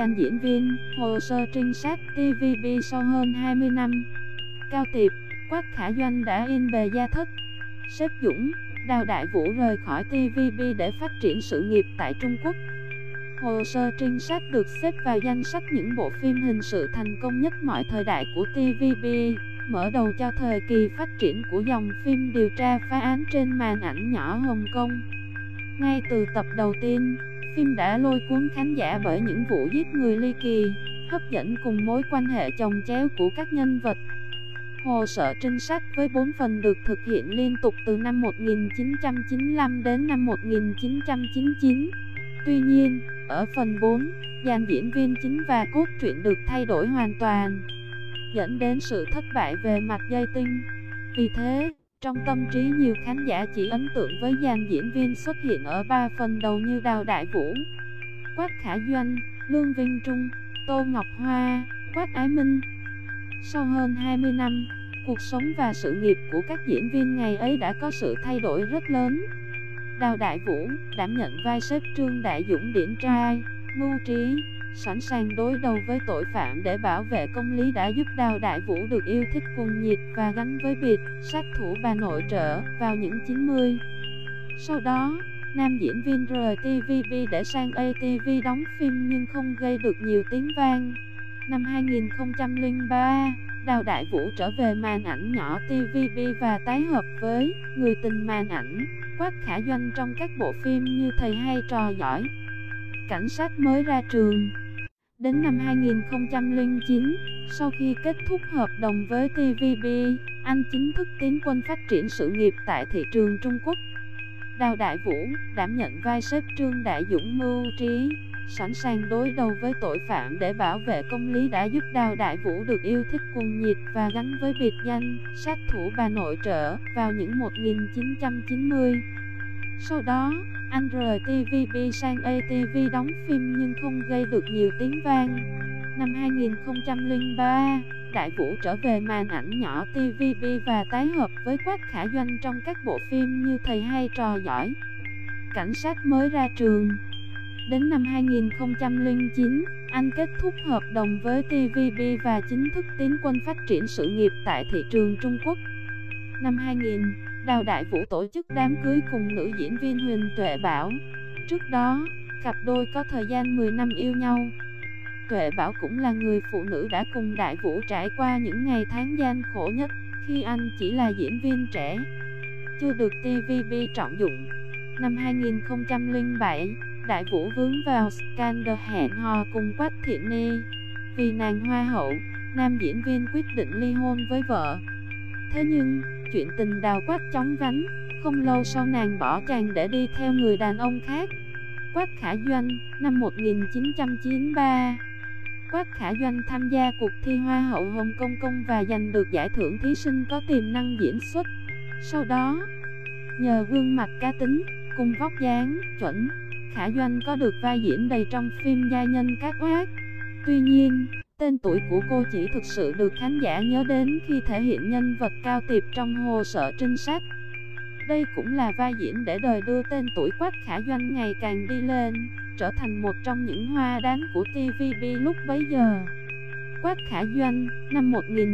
danh diễn viên, hồ sơ trinh sát TVB sau hơn 20 năm. Cao Tiệp, Quách Khả Doanh đã in bề gia thất. Sếp Dũng, Đào Đại Vũ rời khỏi TVB để phát triển sự nghiệp tại Trung Quốc. Hồ sơ trinh sát được xếp vào danh sách những bộ phim hình sự thành công nhất mọi thời đại của TVB, mở đầu cho thời kỳ phát triển của dòng phim điều tra phá án trên màn ảnh nhỏ Hồng Kông. Ngay từ tập đầu tiên, phim đã lôi cuốn khán giả bởi những vụ giết người ly kỳ, hấp dẫn cùng mối quan hệ chồng chéo của các nhân vật. Hồ sơ trinh sát với 4 phần được thực hiện liên tục từ năm 1995 đến năm 1999. Tuy nhiên, ở phần 4, dàn diễn viên chính và cốt truyện được thay đổi hoàn toàn, dẫn đến sự thất bại về mặt dây tinh. Vì thế, trong tâm trí nhiều khán giả chỉ ấn tượng với dàn diễn viên xuất hiện ở 3 phần đầu như Đào Đại Vũ, Quách Khả Doanh, Lương Vinh Trung, Tô Ngọc Hoa, Quách Ái Minh. Sau hơn 20 năm, cuộc sống và sự nghiệp của các diễn viên ngày ấy đã có sự thay đổi rất lớn. Đào Đại Vũ đảm nhận vai sếp Trương Đại Dũng điển trai, mưu trí, sẵn sàng đối đầu với tội phạm để bảo vệ công lý đã giúp Đào Đại Vũ được yêu thích cuồng nhiệt và gắn với biệt sát thủ bà nội trợ vào những 90. Sau đó, nam diễn viên rời TVB để sang ATV đóng phim nhưng không gây được nhiều tiếng vang. Năm 2003, Đào Đại Vũ trở về màn ảnh nhỏ TVB và tái hợp với người tình màn ảnh Quách Khả Doanh trong các bộ phim như Thầy hay Trò giỏi, Cảnh sát mới ra trường. Đến năm 2009, sau khi kết thúc hợp đồng với TVB, anh chính thức tiến quân phát triển sự nghiệp tại thị trường Trung Quốc. Đào Đại Vũ đảm nhận vai sếp Trương Đại Dũng mưu trí, sẵn sàng đối đầu với tội phạm để bảo vệ công lý đã giúp Đào Đại Vũ được yêu thích cuồng nhiệt và gắn với biệt danh sát thủ bà nội trợ vào những 1990. Sau đó, anh rời TVB sang ATV đóng phim nhưng không gây được nhiều tiếng vang. Năm 2003, Đại Vũ trở về màn ảnh nhỏ TVB và tái hợp với Quách Khả Doanh trong các bộ phim như Thầy hay Trò giỏi, Cảnh sát mới ra trường. Đến năm 2009, anh kết thúc hợp đồng với TVB và chính thức tiến quân phát triển sự nghiệp tại thị trường Trung Quốc. Năm 2000, Đào Đại Vũ tổ chức đám cưới cùng nữ diễn viên Huỳnh Tuệ Bảo. Trước đó, cặp đôi có thời gian 10 năm yêu nhau. Tuệ Bảo cũng là người phụ nữ đã cùng Đại Vũ trải qua những ngày tháng gian khổ nhất, khi anh chỉ là diễn viên trẻ, chưa được TVB trọng dụng. Năm 2007, Đại Vũ vướng vào scandal hẹn hò cùng Quách Thiện Ni. Vì nàng hoa hậu, nam diễn viên quyết định ly hôn với vợ. Thế nhưng, chuyện tình đào Quách chóng vánh, không lâu sau nàng bỏ chàng để đi theo người đàn ông khác. Quách Khả Doanh, năm 1993. Quách Khả Doanh tham gia cuộc thi Hoa hậu Hồng Kông và giành được giải thưởng thí sinh có tiềm năng diễn xuất. Sau đó, nhờ gương mặt cá tính, cùng vóc dáng chuẩn, Khả Doanh có được vai diễn đầy trong phim Gia nhân Cát Oát. Tuy nhiên, tên tuổi của cô chỉ thực sự được khán giả nhớ đến khi thể hiện nhân vật Cao Tiệp trong Hồ sơ trinh sát. Đây cũng là vai diễn để đời đưa tên tuổi Quách Khả Doanh ngày càng đi lên, trở thành một trong những hoa đán của TVB lúc bấy giờ. Quách Khả Doanh, năm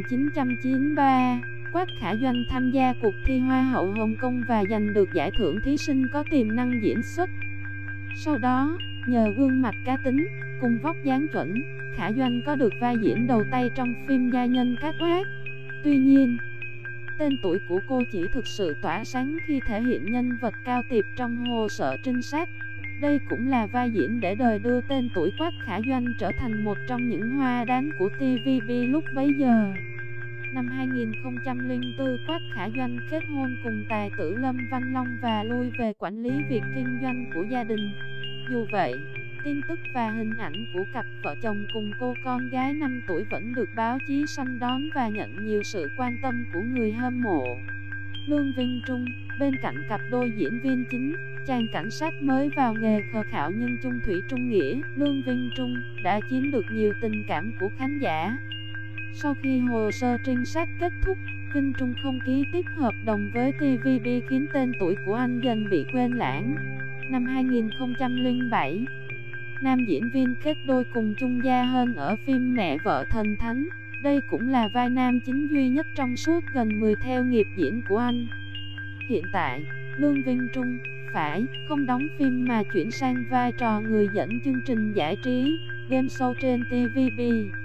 1993. Quách Khả Doanh tham gia cuộc thi Hoa hậu Hồng Kông và giành được giải thưởng thí sinh có tiềm năng diễn xuất. Sau đó, nhờ gương mặt cá tính, cùng vóc dáng chuẩn, Khả Doanh có được vai diễn đầu tay trong phim Gia nhân Cát Oát. Tuy nhiên, tên tuổi của cô chỉ thực sự tỏa sáng khi thể hiện nhân vật Cao Tiệp trong Hồ sơ trinh sát. Đây cũng là vai diễn để đời đưa tên tuổi Quách Khả Doanh trở thành một trong những hoa đán của TVB lúc bấy giờ. Năm 2004, Quách Khả Doanh kết hôn cùng tài tử Lâm Văn Long và lui về quản lý việc kinh doanh của gia đình. Dù vậy, tin tức và hình ảnh của cặp vợ chồng cùng cô con gái 5 tuổi vẫn được báo chí săn đón và nhận nhiều sự quan tâm của người hâm mộ. Lương Vinh Trung, bên cạnh cặp đôi diễn viên chính, chàng cảnh sát mới vào nghề khờ khạo nhưng chung thủy chung nghĩa, Lương Vinh Trung đã chiếm được nhiều tình cảm của khán giả. Sau khi hồ sơ trinh sát kết thúc, Vinh Trung không ký tiếp hợp đồng với TVB khiến tên tuổi của anh dần bị quên lãng. Năm 2007, nam diễn viên kết đôi cùng Chung Gia Hân ở phim Mẹ Vợ Thần Thánh. Đây cũng là vai nam chính duy nhất trong suốt gần 10 theo nghiệp diễn của anh. Hiện tại, Lương Vinh Trung phải không đóng phim mà chuyển sang vai trò người dẫn chương trình giải trí, game show trên TVB.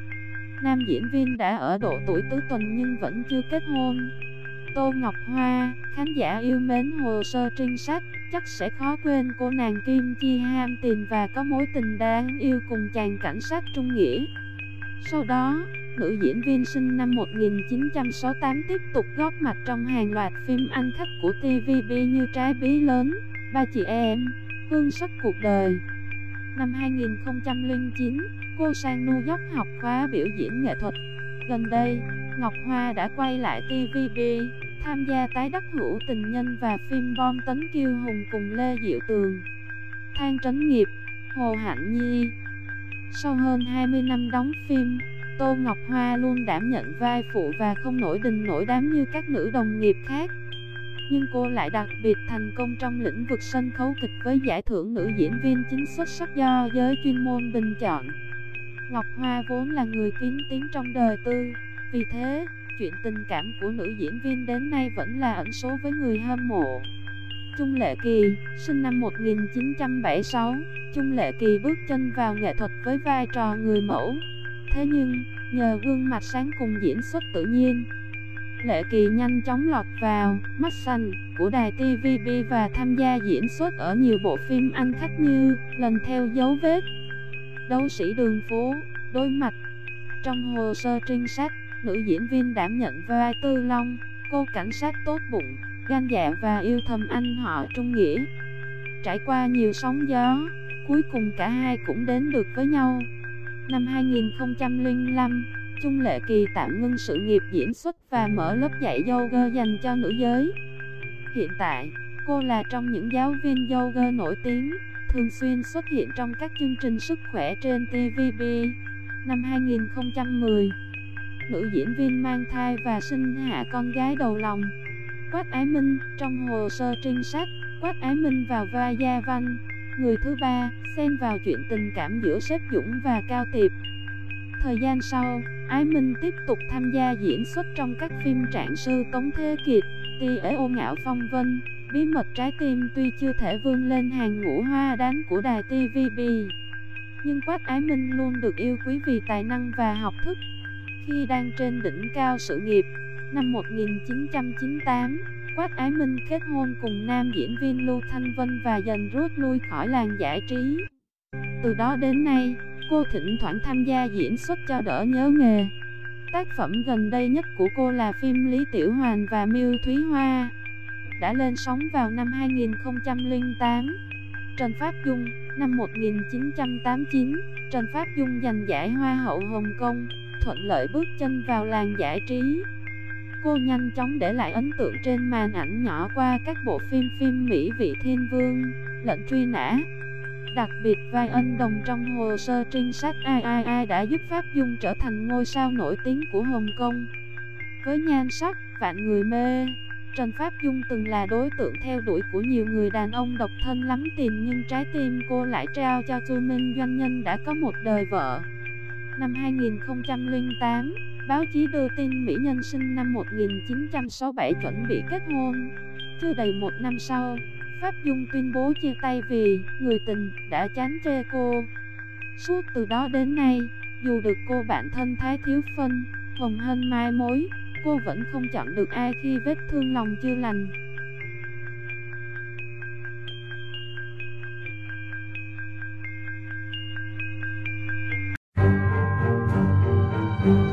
Nam diễn viên đã ở độ tuổi tứ tuần nhưng vẫn chưa kết hôn. Tô Ngọc Hoa, khán giả yêu mến hồ sơ trinh sát, chắc sẽ khó quên cô nàng Kim Chi ham tiền và có mối tình đáng yêu cùng chàng cảnh sát Trung Nghĩa. Sau đó, nữ diễn viên sinh năm 1968 tiếp tục góp mặt trong hàng loạt phim anh khách của TVB như Trái Bí Lớn, Ba Chị Em, Hương Sắc Cuộc Đời. Năm 2009, cô sang New York học khóa biểu diễn nghệ thuật. Gần đây, Ngọc Hoa đã quay lại TVB, tham gia tái đắc Hữu Tình Nhân và phim Bom Tấn Kiêu Hùng cùng Lê Diệu Tường, Thang Trấn Nghiệp, Hồ Hạnh Nhi. Sau hơn 20 năm đóng phim, Tô Ngọc Hoa luôn đảm nhận vai phụ và không nổi đình nổi đám như các nữ đồng nghiệp khác. Nhưng cô lại đặc biệt thành công trong lĩnh vực sân khấu kịch với giải thưởng nữ diễn viên chính xuất sắc do giới chuyên môn bình chọn. Ngọc Hoa vốn là người kín tiếng trong đời tư, vì thế, chuyện tình cảm của nữ diễn viên đến nay vẫn là ẩn số với người hâm mộ. Chung Lệ Kỳ, sinh năm 1976, Chung Lệ Kỳ bước chân vào nghệ thuật với vai trò người mẫu. Thế nhưng, nhờ gương mặt sáng cùng diễn xuất tự nhiên, Lệ Kỳ nhanh chóng lọt vào mắt xanh của đài TVB và tham gia diễn xuất ở nhiều bộ phim anh khách như Lần Theo Dấu Vết, Đấu Sĩ Đường Phố, Đối Mặt. Trong hồ sơ trinh sát, nữ diễn viên đảm nhận vai Tư Long, cô cảnh sát tốt bụng, gan dạ và yêu thầm anh họ Trung Nghĩa. Trải qua nhiều sóng gió, cuối cùng cả hai cũng đến được với nhau. Năm 2005, Chung Lệ Kỳ tạm ngưng sự nghiệp diễn xuất và mở lớp dạy yoga dành cho nữ giới. Hiện tại, cô là trong những giáo viên yoga nổi tiếng, thường xuyên xuất hiện trong các chương trình sức khỏe trên TVB. Năm 2010, nữ diễn viên mang thai và sinh hạ con gái đầu lòng. Quách Ái Minh, trong hồ sơ trinh sát, Quách Ái Minh vào vai Gia Văn, người thứ ba, xen vào chuyện tình cảm giữa Sếp Dũng và Cao Tiệp. Thời gian sau, Ái Minh tiếp tục tham gia diễn xuất trong các phim Trạng Sư Tống Thế Kiệt, Kỳ Ế Ô Ngạo Phong Vân, Bí Mật Trái Tim tuy chưa thể vươn lên hàng ngũ hoa đáng của đài TVB. Nhưng Quách Ái Minh luôn được yêu quý vì tài năng và học thức. Khi đang trên đỉnh cao sự nghiệp, năm 1998, Quách Ái Minh kết hôn cùng nam diễn viên Lưu Thanh Vân và dần rút lui khỏi làng giải trí. Từ đó đến nay, cô thỉnh thoảng tham gia diễn xuất cho đỡ nhớ nghề. Tác phẩm gần đây nhất của cô là phim Lý Tiểu Hoàn và Miêu Thúy Hoa, đã lên sóng vào năm 2008. Trần Pháp Dung, năm 1989, Trần Pháp Dung giành giải Hoa hậu Hồng Kông, thuận lợi bước chân vào làng giải trí. Cô nhanh chóng để lại ấn tượng trên màn ảnh nhỏ qua các bộ phim Mỹ Vị Thiên Vương, Lệnh Truy Nã. Đặc biệt vai ân đồng trong hồ sơ trinh sát Ai đã giúp Pháp Dung trở thành ngôi sao nổi tiếng của Hồng Kông. Với nhan sắc vạn người mê, Trần Pháp Dung từng là đối tượng theo đuổi của nhiều người đàn ông độc thân lắm tiền, nhưng trái tim cô lại trao cho Chu Minh doanh nhân đã có một đời vợ. Năm 2008, báo chí đưa tin mỹ nhân sinh năm 1967 chuẩn bị kết hôn. Chưa đầy một năm sau, Pháp Dung tuyên bố chia tay vì người tình đã chán chê cô. Suốt từ đó đến nay, dù được cô bạn thân Thái Thiếu Phân, Hồng Hân mai mối, cô vẫn không chọn được ai khi vết thương lòng chưa lành.